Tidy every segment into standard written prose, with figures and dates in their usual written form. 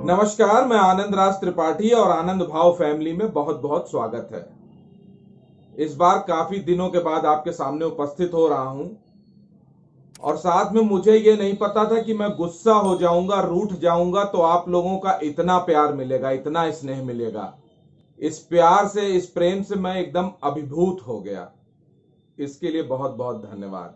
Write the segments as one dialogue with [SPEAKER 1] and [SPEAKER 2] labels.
[SPEAKER 1] नमस्कार, मैं आनंद राज त्रिपाठी और आनंद भाव फैमिली में बहुत बहुत स्वागत है। इस बार काफी दिनों के बाद आपके सामने उपस्थित हो रहा हूं और साथ में मुझे ये नहीं पता था कि मैं गुस्सा हो जाऊंगा, रूठ जाऊंगा तो आप लोगों का इतना प्यार मिलेगा, इतना स्नेह मिलेगा। इस प्यार से, इस प्रेम से मैं एकदम अभिभूत हो गया। इसके लिए बहुत बहुत धन्यवाद।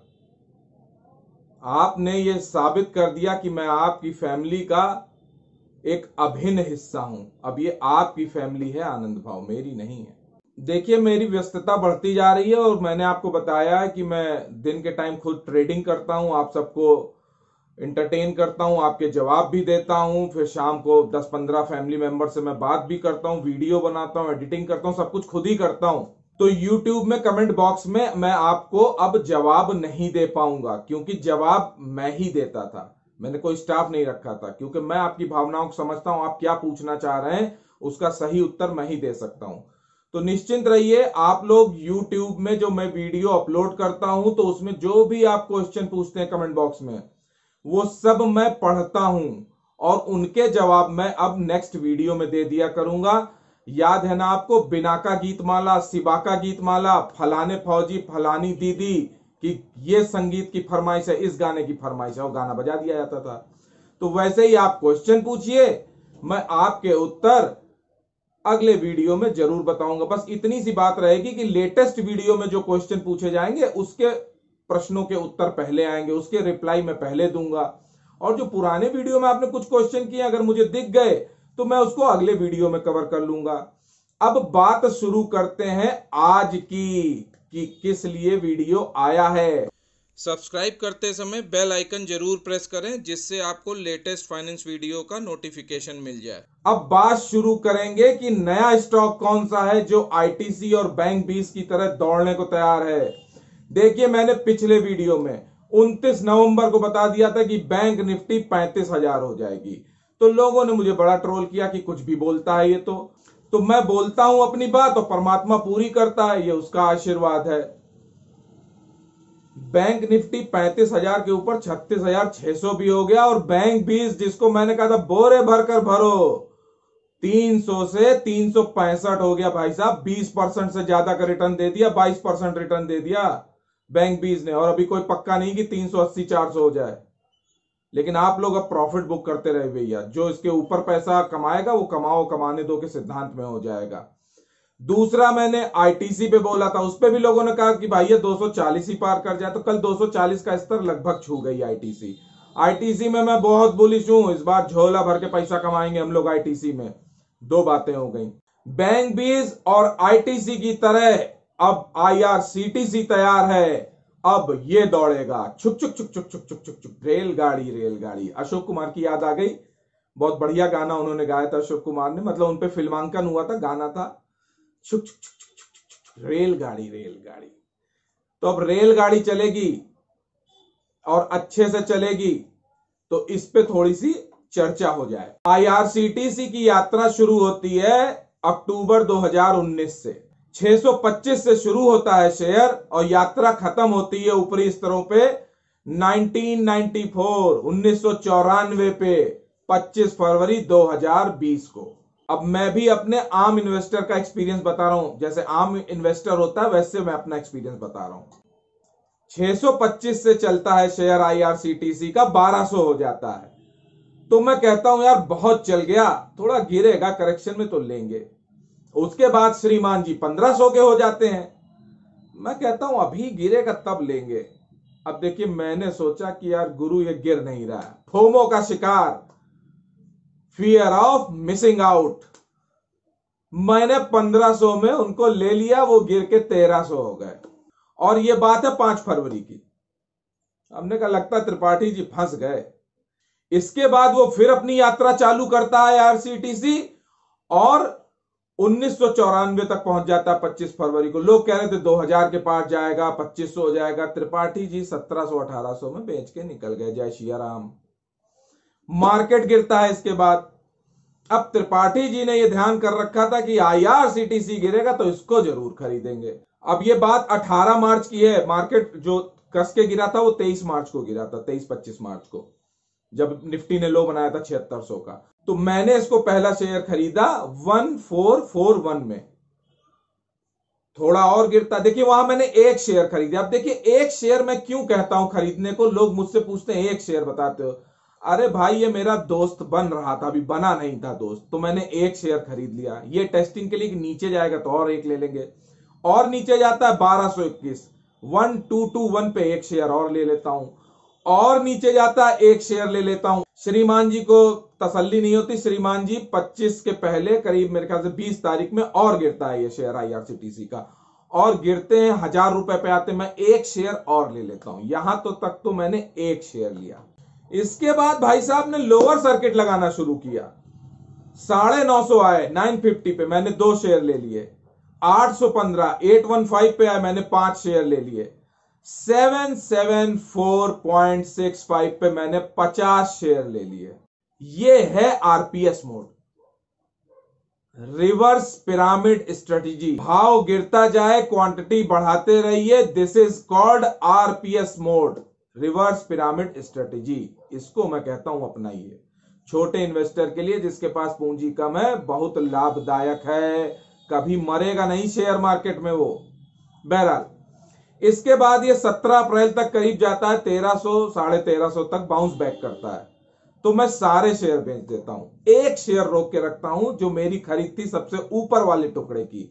[SPEAKER 1] आपने ये साबित कर दिया कि मैं आपकी फैमिली का एक अभिन्न हिस्सा हूं। अब ये आपकी फैमिली है आनंद भाव, मेरी नहीं है। देखिए, मेरी व्यस्तता बढ़ती जा रही है और मैंने आपको बताया है कि मैं दिन के टाइम खुद ट्रेडिंग करता हूं, आप सबको इंटरटेन करता हूं, आपके जवाब भी देता हूं, फिर शाम को 10-15 फैमिली मेंबर से मैं बात भी करता हूं, वीडियो बनाता हूं, एडिटिंग करता हूं, सब कुछ खुद ही करता हूं। तो YouTube में कमेंट बॉक्स में मैं आपको अब जवाब नहीं दे पाऊंगा, क्योंकि जवाब मैं ही देता था। मैंने कोई स्टाफ नहीं रखा था, क्योंकि मैं आपकी भावनाओं को समझता हूं। आप क्या पूछना चाह रहे हैं उसका सही उत्तर मैं ही दे सकता हूं। तो निश्चिंत रहिए, आप लोग YouTube में जो मैं वीडियो अपलोड करता हूं तो उसमें जो भी आप क्वेश्चन पूछते हैं कमेंट बॉक्स में, वो सब मैं पढ़ता हूं और उनके जवाब मैं अब नेक्स्ट वीडियो में दे दिया करूंगा। याद है ना आपको, बिना का गीतमाला, सिबा का गीतमाला, फलाने फौजी, फलानी दीदी कि ये संगीत की फरमाइश है, इस गाने की फरमाइश है, वो गाना बजा दिया जाता था। तो वैसे ही आप क्वेश्चन पूछिए, मैं आपके उत्तर अगले वीडियो में जरूर बताऊंगा। बस इतनी सी बात रहेगी कि लेटेस्ट वीडियो में जो क्वेश्चन पूछे जाएंगे उसके प्रश्नों के उत्तर पहले आएंगे, उसके रिप्लाई मैं पहले दूंगा। और जो पुराने वीडियो में आपने कुछ क्वेश्चन किए, अगर मुझे दिख गए तो मैं उसको अगले वीडियो में कवर कर लूंगा। अब बात शुरू करते हैं आज की, कि किस लिए वीडियो आया है।
[SPEAKER 2] सब्सक्राइब करते समय बेल आइकन जरूर प्रेस करें, जिससे आपको लेटेस्ट फाइनेंस वीडियो का नोटिफिकेशन मिल जाए।
[SPEAKER 1] अब बात शुरू करेंगे कि नया स्टॉक कौन सा है जो आईटीसी और बैंक 20 की तरह दौड़ने को तैयार है। देखिए, मैंने पिछले वीडियो में 29 नवंबर को बता दिया था कि बैंक निफ्टी 35,000 हो जाएगी। तो लोगों ने मुझे बड़ा ट्रोल किया कि कुछ भी बोलता है ये। तो मैं बोलता हूं अपनी बात और परमात्मा पूरी करता है, ये उसका आशीर्वाद है। बैंक निफ्टी 35,000 के ऊपर 36,600 भी हो गया और बैंक 20, जिसको मैंने कहा था बोरे भरकर भरो, 300 से 365 हो गया भाई साहब। 20% से ज्यादा का रिटर्न दे दिया, 22% रिटर्न दे दिया बैंक 20 ने। और अभी कोई पक्का नहीं कि 380-400 हो जाए, लेकिन आप लोग अब प्रॉफिट बुक करते रहे भैया। जो इसके ऊपर पैसा कमाएगा वो कमाओ, कमाने दो के सिद्धांत में हो जाएगा। दूसरा, मैंने आईटीसी पे बोला था, उस पे भी लोगों ने कहा कि भाई ये 240 ही पार कर जाए। तो कल 240 का स्तर लगभग छू गई आईटीसी। आईटीसी में मैं बहुत बुलिश हूं, इस बार झोला भर के पैसा कमाएंगे हम लोग आईटीसी में। दो बातें हो गई, बैंक 20 और आईटीसी की तरह अब आईआरसीटीसी तैयार है। अब ये दौड़ेगा छुक छुक छुक छुक छुक छुक छुक छुक, रेलगाड़ी रेलगाड़ी। अशोक कुमार की याद आ गई, बहुत बढ़िया गाना उन्होंने गाया था अशोक कुमार ने, मतलब उनपे फिल्मांकन हुआ था, गाना था छुक छुक छुक छुक छुक छुक, रेलगाड़ी रेलगाड़ी। तो अब रेलगाड़ी चलेगी और अच्छे से चलेगी, तो इस पे थोड़ी सी चर्चा हो जाए। आईआरसीटीसी की यात्रा शुरू होती है अक्टूबर 2019 से। 625 से शुरू होता है शेयर और यात्रा खत्म होती है ऊपरी स्तरों पे 1994 पे 25 फरवरी 2020 को। अब मैं भी अपने आम इन्वेस्टर का एक्सपीरियंस बता रहा हूं, जैसे आम इन्वेस्टर होता है वैसे मैं अपना एक्सपीरियंस बता रहा हूं। 625 से चलता है शेयर आईआरसीटीसी का, 1200 हो जाता है। तो मैं कहता हूं यार बहुत चल गया, थोड़ा गिरेगा, करेक्शन में तो लेंगे। उसके बाद श्रीमान जी 1500 के हो जाते हैं। मैं कहता हूं अभी गिरेगा तब लेंगे। अब देखिए, मैंने सोचा कि यार गुरु ये गिर नहीं रहा है, फोमो का शिकार, फियर ऑफ मिसिंग आउट। मैंने 1500 में उनको ले लिया, वो गिर के 1300 हो गए। और ये बात है 5 फरवरी की। हमने कहा लगता त्रिपाठी जी फंस गए। इसके बाद वो फिर अपनी यात्रा चालू करता है आईआरसीटीसी और 1994 तक पहुंच जाता है 25 फरवरी को। लोग कह रहे थे 2000 के पार जाएगा, 2500 हो जाएगा। त्रिपाठी जी 1700-1800 में बेच के निकल गए। जय शिया राम। मार्केट गिरता है इसके बाद। अब त्रिपाठी जी ने यह ध्यान कर रखा था कि आईआरसीटीसी गिरेगा तो इसको जरूर खरीदेंगे। अब यह बात 18 मार्च की है। मार्केट जो कस के गिरा था वो 23 मार्च को गिरा था, 23-25 मार्च को। जब निफ्टी ने लो बनाया था 7600 का। तो मैंने इसको पहला शेयर खरीदा 1441 में, थोड़ा और गिरता, देखिए वहां मैंने एक शेयर खरीदा। अब देखिए एक शेयर मैं क्यों कहता हूं खरीदने को, लोग मुझसे पूछते हैं एक शेयर बताते हो। अरे भाई ये मेरा दोस्त बन रहा था, अभी बना नहीं था दोस्त, तो मैंने एक शेयर खरीद लिया। ये टेस्टिंग के लिए कि नीचे जाएगा तो और एक ले लेंगे, और नीचे जाता है 1221, 1221 पे एक शेयर और ले लेता हूं, और नीचे जाता है एक शेयर ले लेता हूं। श्रीमान जी को तसल्ली नहीं होती, श्रीमान जी 25 के पहले करीब मेरे ख्याल से 20 तारीख में और गिरता है ये शेयर आईआरसीटीसी का, और गिरते हैं 1000 रुपए पे आते, मैं एक शेयर और ले लेता हूं। यहां तो तक तो मैंने एक शेयर लिया। इसके बाद भाई साहब ने लोअर सर्किट लगाना शुरू किया, 950 आए 950 पे, मैंने 2 शेयर ले लिए। 815 815 पे आए, मैंने 5 शेयर ले लिए। 774.65 पे मैंने 50 शेयर ले लिए। ये है RPS mode, reverse pyramid strategy. भाव गिरता जाए, क्वांटिटी बढ़ाते रहिए, this is called RPS mode, reverse pyramid strategy. इसको मैं कहता हूं अपनाइए, छोटे इन्वेस्टर के लिए जिसके पास पूंजी कम है, बहुत लाभदायक है, कभी मरेगा नहीं शेयर मार्केट में वो। बहरहाल इसके बाद ये 17 अप्रैल तक करीब जाता है, 1300 1350 तक बाउंस बैक करता है, तो मैं सारे शेयर बेच देता हूं, एक शेयर रोक के रखता हूं जो मेरी खरीद थी सबसे ऊपर वाले टुकड़े की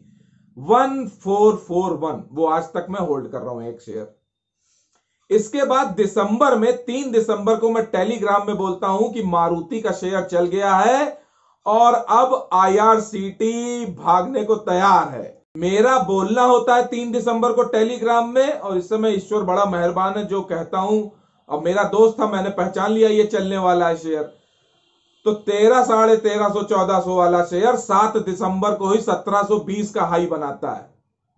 [SPEAKER 1] 1441, वो आज तक मैं होल्ड कर रहा हूं एक शेयर। इसके बाद दिसंबर में 3 दिसंबर को मैं टेलीग्राम में बोलता हूं कि मारुति का शेयर चल गया है और अब आईआरसीटी भागने को तैयार है। मेरा बोलना होता है 3 दिसंबर को टेलीग्राम में, और इस समय ईश्वर बड़ा मेहरबान है जो कहता हूं, अब मेरा दोस्त था, मैंने पहचान लिया ये चलने वाला है शेयर। तो 1300 1350 1400 वाला शेयर 7 दिसंबर को ही 1720 का हाई बनाता है,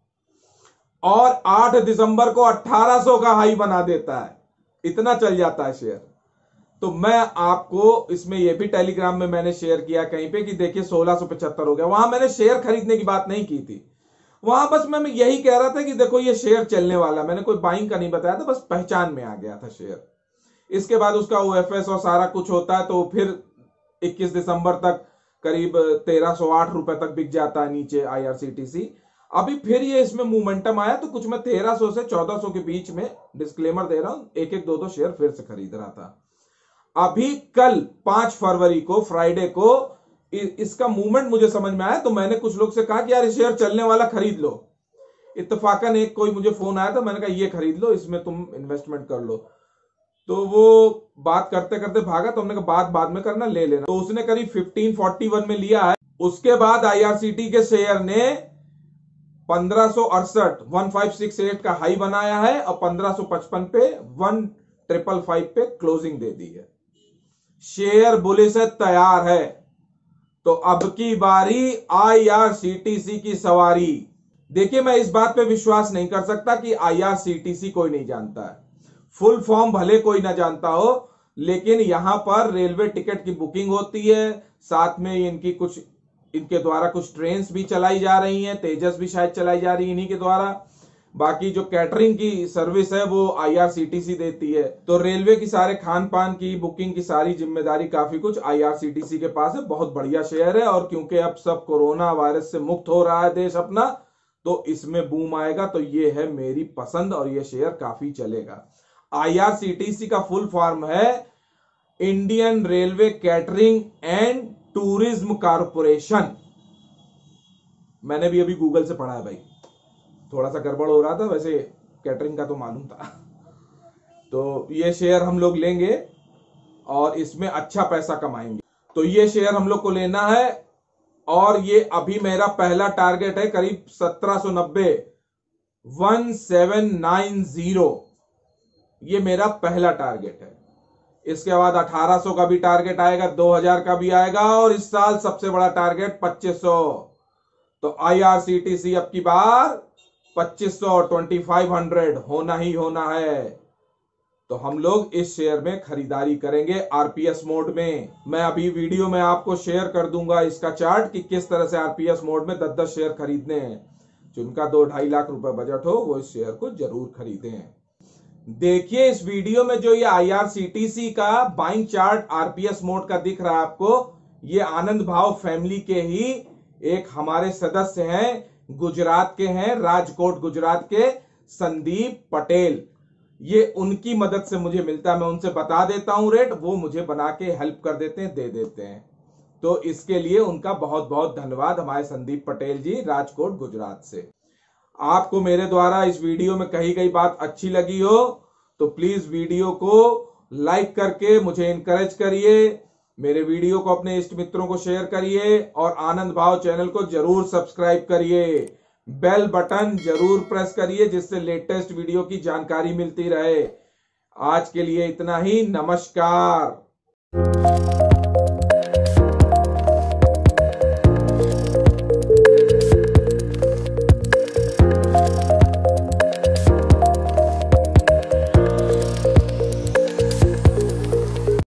[SPEAKER 1] और 8 दिसंबर को 1800 का हाई बना देता है, इतना चल जाता है शेयर। तो मैं आपको इसमें यह भी टेलीग्राम में मैंने शेयर किया कहीं पे कि देखिए 1675 हो गया, वहां मैंने शेयर खरीदने की बात नहीं की थी, वहां बस मैं यही कह रहा था कि देखो ये शेयर चलने वाला, मैंने कोई बाइंग का नहीं बताया था, बस पहचान में आ गया था शेयर। इसके बाद उसका ओएफएस और सारा कुछ होता है, तो फिर 21 दिसंबर तक करीब 1308 रुपए तक बिक जाता है नीचे आईआरसीटीसी। अभी फिर ये इसमें मोमेंटम आया, तो कुछ मैं 1300 से 1400 के बीच में, डिस्क्लेमर दे रहा हूं, एक एक दो शेयर फिर से खरीद रहा था। अभी कल 5 फरवरी को फ्राइडे को इसका मूवमेंट मुझे समझ में आया, तो मैंने कुछ लोग से कहा कि यार शेयर चलने वाला खरीद लो। इत्तेफाकन एक कोई मुझे फोन आया था, मैंने कहा ये खरीद लो, इसमें तुम इन्वेस्टमेंट कर लो। तो वो बात करते करते भागा, तो हमने कहा बाद में करना, ले लेना। तो उसने करीब 1541 में लिया है। उसके बाद आईआरसीटी के शेयर ने 1568 1568 का हाई बनाया है, और 1555 पे 1555 पे क्लोजिंग दे दी है। शेयर बुलिश है, तैयार है। तो अब की बारी आईआरसीटीसी की सवारी। देखिए मैं इस बात पे विश्वास नहीं कर सकता कि आईआरसीटीसी कोई नहीं जानता है, फुल फॉर्म भले कोई ना जानता हो, लेकिन यहां पर रेलवे टिकट की बुकिंग होती है, साथ में इनकी कुछ, इनके द्वारा कुछ ट्रेन्स भी चलाई जा रही हैं, तेजस भी शायद चलाई जा रही है इन्हीं के द्वारा। बाकी जो कैटरिंग की सर्विस है वो आईआरसीटीसी देती है। तो रेलवे की सारे खान पान की बुकिंग की सारी जिम्मेदारी काफी कुछ आईआरसीटीसी के पास है। बहुत बढ़िया शेयर है, और क्योंकि अब सब कोरोना वायरस से मुक्त हो रहा है देश अपना, तो इसमें बूम आएगा। तो ये है मेरी पसंद, और ये शेयर काफी चलेगा। आईआरसीटीसी का फुल फॉर्म है Indian railway catering and tourism corporation. मैंने भी अभी गूगल से पढ़ा है भाई, थोड़ा सा गड़बड़ हो रहा था, वैसे कैटरिंग का तो मालूम था। तो ये शेयर हम लोग लेंगे और इसमें अच्छा पैसा कमाएंगे। तो ये शेयर हम लोग को लेना है, और ये अभी मेरा पहला टारगेट है करीब 1790, 1790, ये मेरा पहला टारगेट है। इसके बाद 1800 का भी टारगेट आएगा, 2000 का भी आएगा, और इस साल सबसे बड़ा टारगेट 2500। तो आईआरसीटीसी अब की बार 2500 2500 होना ही होना है। तो हम लोग इस शेयर में खरीदारी करेंगे आरपीएस मोड में। मैं अभी वीडियो में आपको शेयर कर दूंगा इसका चार्ट कि किस तरह से आरपीएस मोड में 10-10 शेयर खरीदने हैं। जिनका 2-2.5 लाख रुपए बजट हो वो इस शेयर को जरूर खरीदें। देखिए इस वीडियो में जो ये IRCTC का बाइंग चार्ट RPS मोड का दिख रहा है आपको, ये आनंद भाव फैमिली के ही एक हमारे सदस्य हैं, गुजरात के हैं, राजकोट गुजरात के संदीप पटेल। ये उनकी मदद से मुझे मिलता है, मैं उनसे बता देता हूं रेट, वो मुझे बना के हेल्प कर देते हैं, दे देते हैं। तो इसके लिए उनका बहुत बहुत धन्यवाद हमारे संदीप पटेल जी, राजकोट गुजरात से। आपको मेरे द्वारा इस वीडियो में कही गई बात अच्छी लगी हो तो प्लीज वीडियो को लाइक करके मुझे इनकरेज करिए, मेरे वीडियो को अपने इष्ट मित्रों को शेयर करिए और आनंद भाव चैनल को जरूर सब्सक्राइब करिए, बेल बटन जरूर प्रेस करिए जिससे लेटेस्ट वीडियो की जानकारी मिलती रहे। आज के लिए इतना ही, नमस्कार।